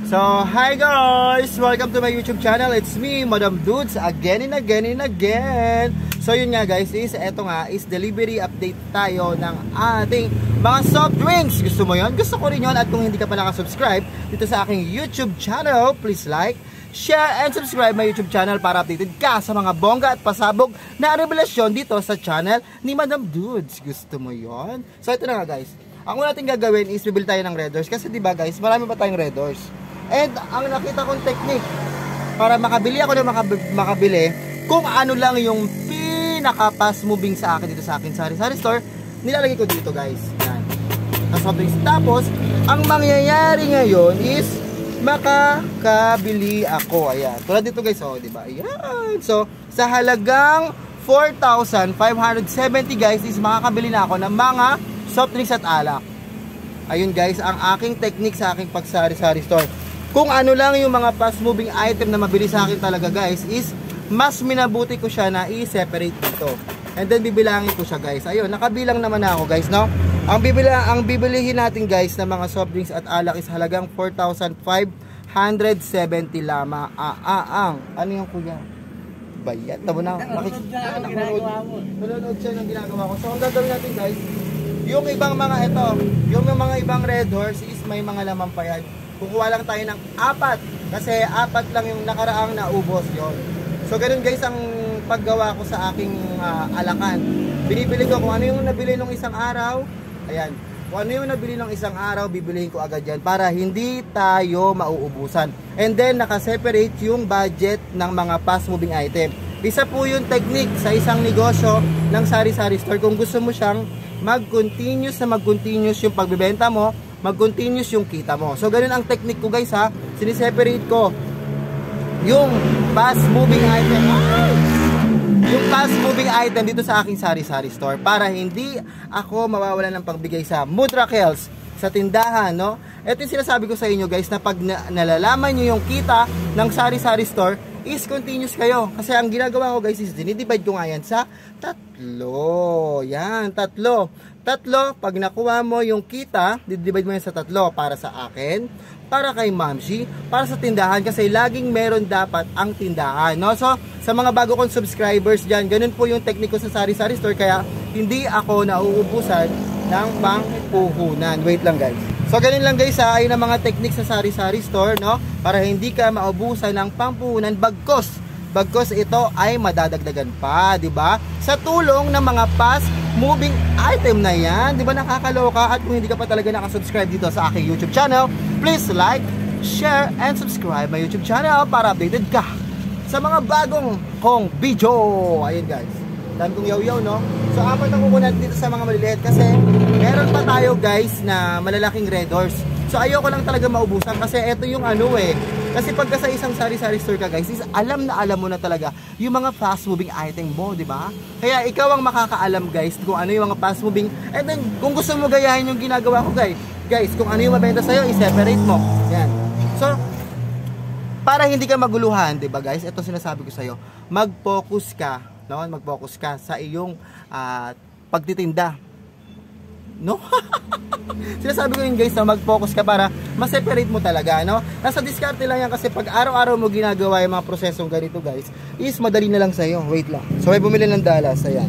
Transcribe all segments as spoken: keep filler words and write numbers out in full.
So, hi guys! Welcome to my YouTube channel. It's me, Madam Dudes, again and again and again. So, yun nga guys, is eto nga, is delivery update tayo ng ating mga soft drinks. Gusto mo yun? Gusto ko rin yun. At kung hindi ka pa nakasubscribe dito sa aking YouTube channel, please like, share, and subscribe my YouTube channel para updated ka sa mga bongga at pasabog na revelasyon dito sa channel ni Madam Dudes. Gusto mo yun? So, ito na nga guys. Ang una natin gagawin is bibili tayo ng Red Doors. Kasi diba guys, marami pa tayong Red Doors. And ang nakita kong technique para makabili ako ng makabili kung ano lang yung pinaka fast moving sa akin dito sa akin sari-sari store, nilalagay ko dito guys. Yan. Tapos, ang mangyayari ngayon is makakabili ako. Ayan. Tulad dito guys, oh, diba? Ayan. So, sa halagang four thousand five hundred seventy guys is makakabili na ako ng mga soft drinks at alak. Ayun guys, ang aking technique sa aking pagsari-sari store. Kung ano lang yung mga fast moving item na mabili sa akin talaga guys is mas minabuti ko siya na i-separate dito. And then bibilangin ko siya guys. Ayun, nakabilang naman ako guys, no? Ang bibila ang bibilihin natin guys na mga soft drinks at alak is halagang four thousand five hundred seventy lamang. Ah, ah, ang. Ano yung kuya? Bayat. Tabo na. Nanonood siya ng ginagawa ko. So, ang gagawin natin guys, yung ibang mga ito, yung mga ibang Red Horse is may mga laman pa yan. Kukuha lang tayo ng apat kasi apat lang yung nakaraang naubos yon. So ganun guys ang paggawa ko sa aking uh, alakan. Binibili ko kung ano yung nabili nung isang araw. Ayan. Kung ano yung nabili nung isang araw, bibilihin ko agad yan para hindi tayo mauubusan. And then nakaseparate yung budget ng mga fast moving item. Isa po yung technique sa isang negosyo ng sari-sari store. Kung gusto mo siyang mag-continuous na mag-continuous yung pagbebenta mo, mag-continuous yung kita mo. So, ganun ang technique ko guys ha. Siniseparate ko yung fast moving item. Yung fast moving item dito sa aking sari-sari store para hindi ako mawawalan ng pagbigay sa Mudrakels, sa tindahan, no? Ito yung sinasabi ko sa inyo guys na pag na nalalaman nyo yung kita ng sari-sari store is continuous kayo. Kasi ang ginagawa ko guys is dinidivide ko nga yan sa tatlo. Yan, tatlo. Tatlo, pag nakuha mo yung kita, didivide mo yan sa tatlo. Para sa akin, para kay Mamshi, para sa tindahan. Kasi laging meron dapat ang tindahan, no? So, sa mga bago kong subscribers dyan, ganun po yung technique ko sa sari-sari store. Kaya, hindi ako nauubusan ng pangpuhunan. Wait lang guys. So, ganun lang guys ha, ay ng mga technique sa sari-sari store, no? Para hindi ka maubusan ng pangpuhunan bagkos. Bagkos ito ay madadagdagan pa, di ba? Sa tulong ng mga fast moving item na yan, di ba nakakaloka? At kung hindi ka pa talaga nakasubscribe dito sa aking YouTube channel, please like, share, and subscribe my YouTube channel para updated ka sa mga bagong kong video. Ayun guys, dami kong yaw-yaw, no? So, apat ang kukunan dito sa mga maliliit kasi meron pa tayo guys na malalaking Red Horse. So, ayoko lang talaga maubusan kasi ito yung ano eh. Kasi pagka sa isang sari-sari store ka guys, is alam na alam mo na talaga yung mga fast moving item mo, di ba? Kaya ikaw ang makakaalam guys kung ano yung mga fast moving. And then kung gusto mo gayahin yung ginagawa ko guys, guys, kung ano yung mabenta sa'yo, i-separate mo. Yan. So, para hindi ka maguluhan, di ba guys? Ito sinasabi ko sa'yo, mag-focus ka, no? Mag-focus ka sa iyong uh, pagtitinda. No? Sinasabi ko yun guys na mag-focus ka para ma-separate mo talaga, no? Nasa diskarte lang yan kasi pag araw-araw mo ginagawa yung mga prosesong ganito guys, is madali na lang sa'yo. Wait lang. So may bumili ng Dallas, ayan.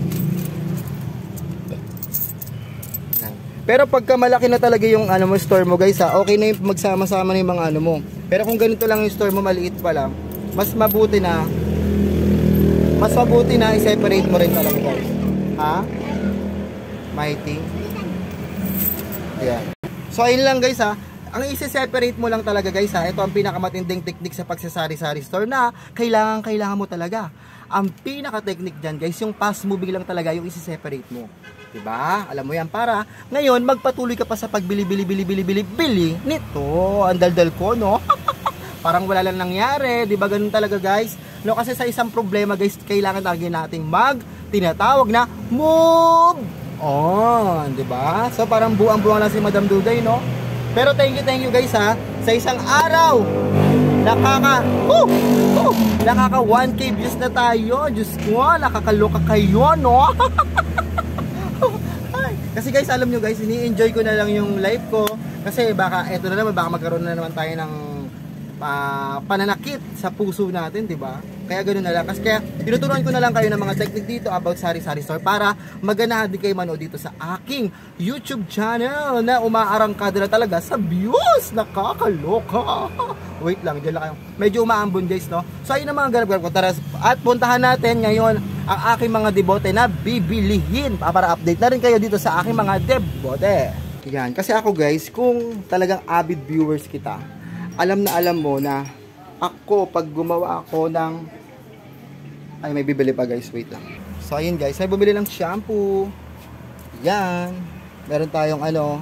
Pero pagka malaki na talaga yung ano mo, store mo guys ha, okay na yung magsama-sama na yung mga ano mo. Pero kung ganito lang yung store mo, maliit pa lang, mas mabuti na mas mabuti na i-separate mo rin talaga guys. Ha? Mighty. Yeah. So ayun lang guys ha. Ang i-separate mo lang talaga guys ha. Ito ang pinakamatinding technique sa pagsasari-sari store na kailangan kailangan mo talaga. Ang pinaka-technique diyan guys, yung fast moving lang talaga yung i-separate mo. 'Di ba? Alam mo yan para ngayon magpatuloy ka pa sa pagbili-bili-bili-bili-bili nito. Ang daldal ko, no? Parang wala lang nangyari, 'di ba? Ganun talaga guys. No, kasi sa isang problema guys, kailangan talaga nating mag tinatawag na move on, di ba? So parang buang-buang lang si Madam Duday, no? Pero thank you, thank you guys ha. Sa isang araw, nakaka uh, uh, nakaka one K views na tayo. Diyos ko, nakakaloka kayo, no? Kasi guys, alam nyo guys, ini-enjoy ko na lang yung live ko. Kasi baka, eto na naman, baka magkaroon na naman tayo ng uh, pananakit sa puso natin, di ba? Kaya ganoon na lang. Kasi kaya tinuturuan ko na lang kayo ng mga technique dito about Sari Sari Store para maganahan din kayo manood dito sa aking YouTube channel na umaarangkada na talaga sa views. Nakakaloka. Wait lang, dyan lang kayo. Medyo umaambon guys, no? So ayun ang mga ganap-ganap ko. Tara, at puntahan natin ngayon ang aking mga debote na bibilihin para update na rin kayo dito sa aking mga debote. Yan, kasi ako guys, kung talagang avid viewers kita, alam na alam mo na ako pag gumawa ako ng ay may bibili pa guys, wait lang. So ayun guys, may bumili ng shampoo. Yan. Meron tayong ano,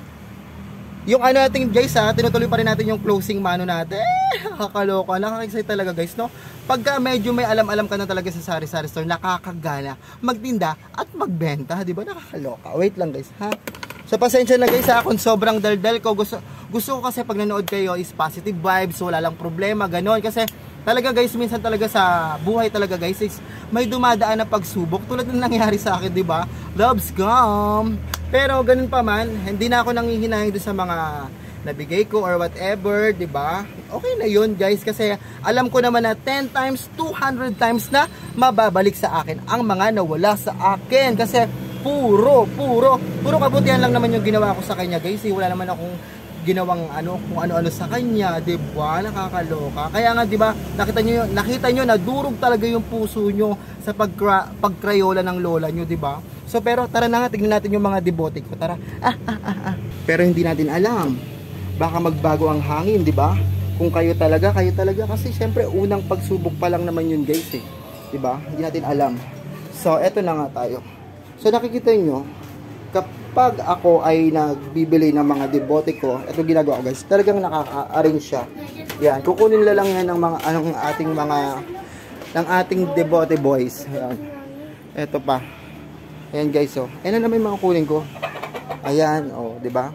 yung ano natin guys ha, tinutuloy pa rin natin yung closing mano natin. Nakakaloka, nakaka-excite talaga guys, no? Pagka medyo may alam-alam ka na talaga sa Sari Sari Store, nakakagana magtinda at magbenta, di ba? Nakakaloka. Wait lang guys ha. So pasensya na guys ha, kung sobrang daldal ko, gusto, gusto ko kasi pag nanood kayo is positive vibes, wala lang problema, ganon. Kasi talaga guys, minsan talaga sa buhay talaga guys, is may dumadaan na pagsubok, tulad ng nangyari sa akin, di ba? Love scam! Pero ganun pa man, hindi na ako nangihinayang doon sa mga nabigay ko or whatever, di ba? Okay na yun guys, kasi alam ko naman na ten times, two hundred times na mababalik sa akin ang mga nawala sa akin. Kasi puro, puro, puro kabutihan lang naman yung ginawa ko sa kanya guys. Eh, wala naman akong ginawang ano, kung ano-ano sa kanya, di ba? Nakakaloka. Kaya nga, di ba, nakita nyo, nakita nyo na durog talaga yung puso nyo sa pagkra, pagkrayola ng lola nyo, di ba? So, pero tara na nga, tignan natin yung mga debote ko. Tara. Ah, ah, ah, ah. Pero hindi natin alam. Baka magbago ang hangin, di ba? Kung kayo talaga, kayo talaga. Kasi syempre, unang pagsubok pa lang naman yun, guys, eh. Di ba? Hindi natin alam. So, eto na nga tayo. So, nakikita nyo, kapag ako ay nagbibili ng mga debote ko, ito ginagawa ko, guys. Talagang nakaka-arrange siya. Yan. Kukunin nila lang yan ng mga, anong ating mga, ng ating debote boys. Yan. Eto pa. Ayan guys, oh. Ayan na naman yung mga kunin ko. Ayan, oh, di ba?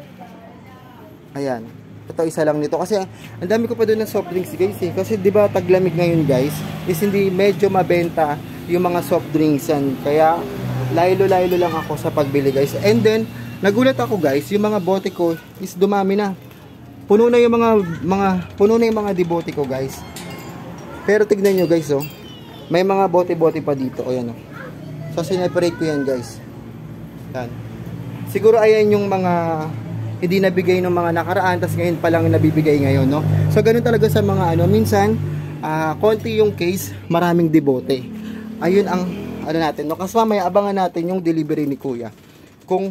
Ayan. Ito isa lang nito kasi ang dami ko pa doon ng soft drinks guys eh. Kasi di ba taglamig ngayon guys, is hindi medyo mabenta yung mga soft drinks yan. Kaya laylo-laylo lang ako sa pagbili guys. And then nagulat ako guys, yung mga bote ko is dumami na. Puno na yung mga mga puno na yung mga debote ko guys. Pero tignan nyo guys, oh. May mga bote-bote pa dito, oh yan, oh. So, sineparate ko yan, guys. Yan. Siguro, ayan yung mga hindi nabigay ng mga nakaraan, tas ngayon pa lang nabibigay ngayon, no? So, ganun talaga sa mga, ano, minsan, uh, konti yung case, maraming debote. Ayun ang, ano natin, no? Kasi mamaya, abangan natin yung delivery ni Kuya. Kung,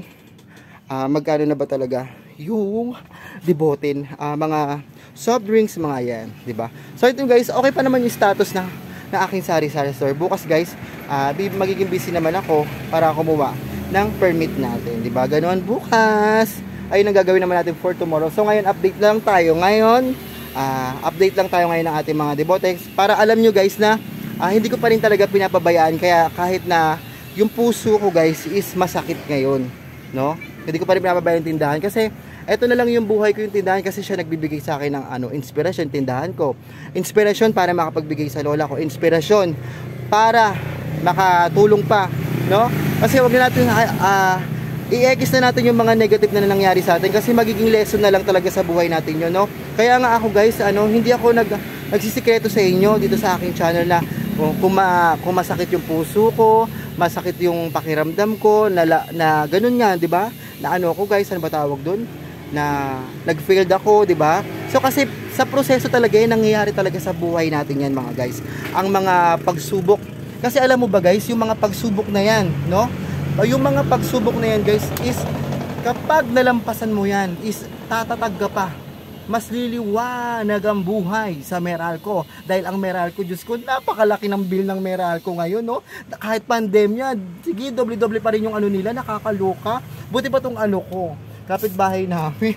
uh, magkano na ba talaga yung debote, uh, mga soft drinks, mga yan, di ba? So, ito guys, okay pa naman yung status na na aking Sari Sari Store. Bukas guys, uh, magiging busy naman ako para kumuha ng permit natin, di ba? Ganoon bukas. Ayun ang gagawin naman natin for tomorrow. So ngayon update lang tayo. Ngayon, uh, update lang tayo ngayon ng ating mga debotex para alam nyo guys na uh, hindi ko pa rin talaga pinapabayaan. Kaya kahit na yung puso ko guys is masakit ngayon, no? Hindi ko pa rin pinapabayaan tindahan kasi eto na lang yung buhay ko yung tindahan kasi siya nagbibigay sa akin ng ano, inspiration tindahan ko. Inspiration para makapagbigay sa lola ko. Inspiration para makatulong pa, no? Kasi wag na natin uh, i-ekis na natin yung mga negative na nangyari sa atin kasi magiging lesson na lang talaga sa buhay natin yun, no? Kaya nga ako guys, ano, hindi ako nag nagsisikreto sa inyo dito sa aking channel na kung, ma, kung masakit yung puso ko, masakit yung pakiramdam ko, na, na ganun nga, di ba? Na ano ako guys, ano ba tawag doon? Na nag-failed ako, di ba? So kasi sa proseso talaga yan, nangyayari talaga sa buhay natin yan mga guys. Ang mga pagsubok. Kasi alam mo ba guys, yung mga pagsubok na yan, no? Yung mga pagsubok na yan guys is kapag nalampasan mo yan, is tatatag ka pa. Mas liliwanag ang buhay sa Meralco. Dahil ang Meralco, Diyos ko, napakalaki ng bill ng Meralco ngayon, no? Kahit pandemya, sige, doble-doble pa rin yung ano nila, nakakaloka. Buti pa tong ano ko, kapitbahay namin.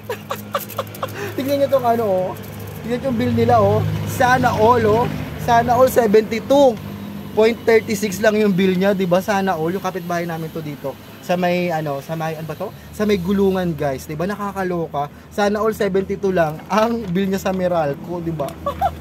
Tingnan nyo tong ano, oh. Tingnan yung bill nila, oh. Sana all, oh. Sana all seventy-two point three six lang yung bill niya, 'di ba? Sana all yung kapitbahay namin to dito. Sa may ano, sa may ano ba to? Sa may gulungan, guys, 'di ba? Nakakaloka. Sana all seventy-two lang ang bill niya sa Meralco, 'di ba?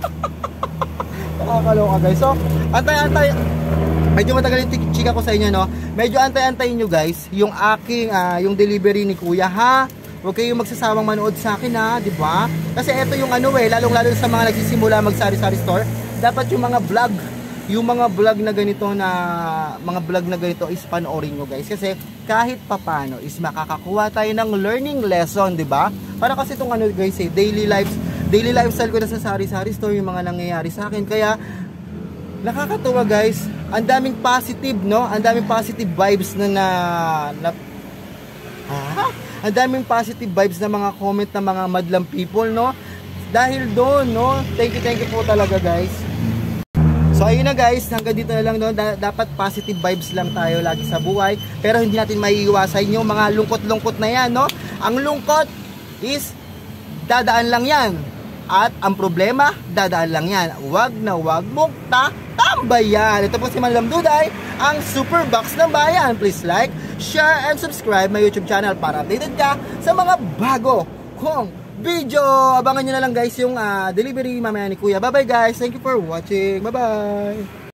Nakakaloka, guys. So, antay-antay. Medyo matagal yung chika ko sa inyo, no? Medyo antay-antayin nyo guys yung aking uh, yung delivery ni Kuya, ha? Huwag kayong magsasawang manood sa akin ha, di ba? Kasi ito yung ano eh, lalong-lalo sa mga nagsisimula mag-sari-sari store, dapat yung mga vlog, yung mga vlog na ganito na, mga vlog na ganito is panoorin nyo guys. Kasi kahit papano is makakakuha tayo ng learning lesson, di ba? Para kasi itong ano guys eh, daily lives, daily lifestyle ko na sa sari-sari store, yung mga nangyayari sa akin. Kaya, nakakatuwa guys, ang daming positive, no? Ang daming positive vibes na na, na ha? Ang daming positive vibes na mga comment ng mga madlang people, no? Dahil doon, no? Thank you, thank you po talaga guys. So ayun na guys, hanggang dito na lang, no? Da dapat positive vibes lang tayo lagi sa buhay. Pero hindi natin maiiwasan yung mga lungkot-lungkot na yan, no? Ang lungkot is dadaan lang yan. At ang problema, dadaan lang yan. Huwag na huwag mong tatambayan. Ito po si Manlam Duday, ang Super Box ng Bayan. Please like, share, and subscribe my YouTube channel para updated ka sa mga bago kong video. Abangan nyo na lang guys yung uh, delivery mamaya ni Kuya. Bye bye guys. Thank you for watching. Bye bye.